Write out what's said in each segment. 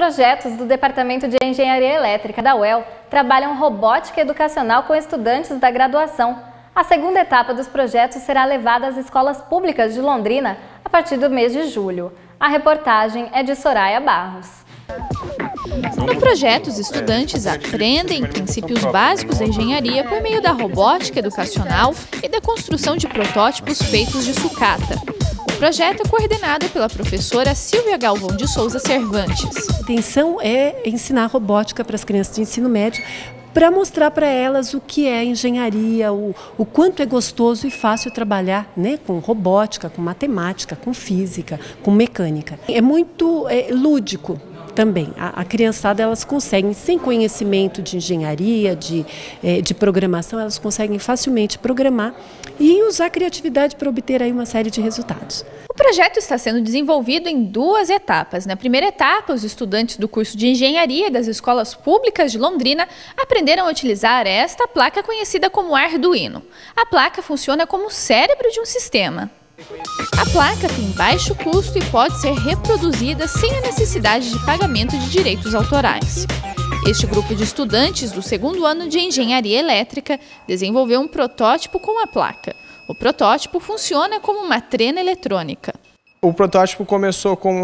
projetos do Departamento de Engenharia Elétrica da UEL trabalham robótica educacional com estudantes da graduação. A segunda etapa dos projetos será levada às escolas públicas de Londrina a partir do mês de julho. A reportagem é de Soraya Barros. No projeto, os estudantes aprendem princípios básicos da engenharia por meio da robótica educacional e da construção de protótipos feitos de sucata. O projeto é coordenado pela professora Silvia Galvão de Souza Cervantes. A intenção é ensinar robótica para as crianças de ensino médio, para mostrar para elas o que é engenharia, o quanto é gostoso e fácil trabalhar, né, com robótica, com matemática, com física, com mecânica. É muito lúdico também. A criançada, elas conseguem, sem conhecimento de engenharia, de programação, elas conseguem facilmente programar e usar a criatividade para obter aí uma série de resultados. O projeto está sendo desenvolvido em duas etapas. Na primeira etapa, os estudantes do curso de engenharia das escolas públicas de Londrina aprenderam a utilizar esta placa conhecida como Arduino. A placa funciona como o cérebro de um sistema. A placa tem baixo custo e pode ser reproduzida sem a necessidade de pagamento de direitos autorais. Este grupo de estudantes do segundo ano de engenharia elétrica desenvolveu um protótipo com a placa. O protótipo funciona como uma trena eletrônica. O protótipo começou como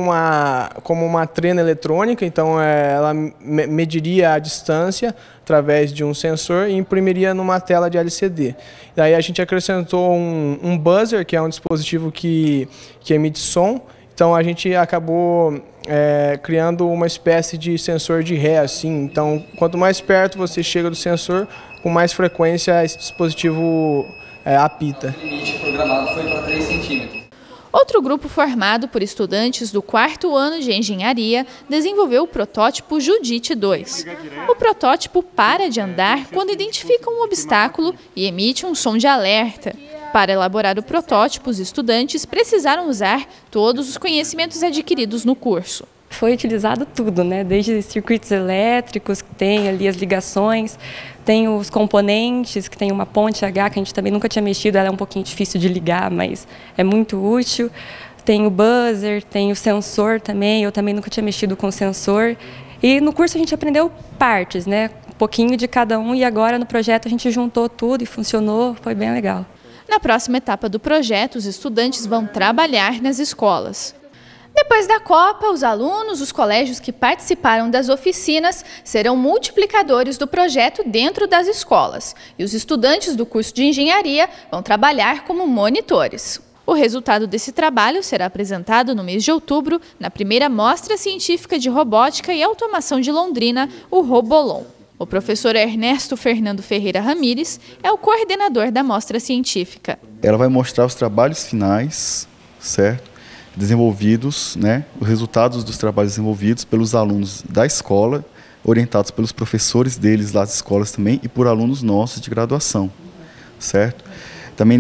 uma trena eletrônica, então ela mediria a distância através de um sensor e imprimiria numa tela de LCD. Daí a gente acrescentou um buzzer, que é um dispositivo que emite som. Então a gente acabou criando uma espécie de sensor de ré, assim. Então quanto mais perto você chega do sensor, com mais frequência esse dispositivo apita. O limite programado foi para 3 centímetros. Outro grupo formado por estudantes do quarto ano de engenharia desenvolveu o protótipo Judite 2. O protótipo para de andar quando identifica um obstáculo e emite um som de alerta. Para elaborar o protótipo, os estudantes precisaram usar todos os conhecimentos adquiridos no curso. Foi utilizado tudo, né? Desde circuitos elétricos, que tem ali as ligações, tem os componentes, que tem uma ponte H, que a gente também nunca tinha mexido, ela é um pouquinho difícil de ligar, mas é muito útil. Tem o buzzer, tem o sensor também, eu também nunca tinha mexido com o sensor. E no curso a gente aprendeu partes, né? Um pouquinho de cada um, e agora no projeto a gente juntou tudo e funcionou, foi bem legal. Na próxima etapa do projeto, os estudantes vão trabalhar nas escolas. Depois da Copa, os alunos, os colégios que participaram das oficinas serão multiplicadores do projeto dentro das escolas. E os estudantes do curso de engenharia vão trabalhar como monitores. O resultado desse trabalho será apresentado no mês de outubro, na primeira Mostra Científica de Robótica e Automação de Londrina, o Robolon. O professor Ernesto Fernando Ferreira Ramires é o coordenador da Mostra Científica. Ela vai mostrar os trabalhos finais, certo? Desenvolvidos, né, os resultados dos trabalhos desenvolvidos pelos alunos da escola, orientados pelos professores deles das escolas também e por alunos nossos de graduação, certo? Também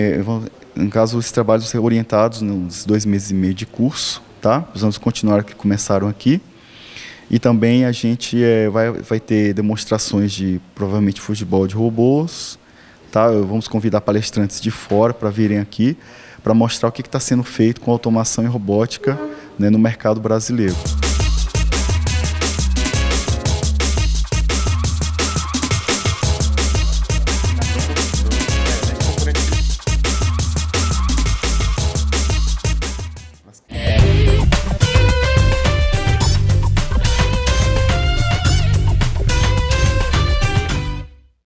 no caso, os trabalhos vão ser orientados nos 2 meses e meio de curso, tá? Os anos continuaram que começaram aqui. E também a gente vai ter demonstrações de, provavelmente, futebol de robôs, tá? Vamos convidar palestrantes de fora para virem aqui, para mostrar o que está sendo feito com automação e robótica, né, no mercado brasileiro.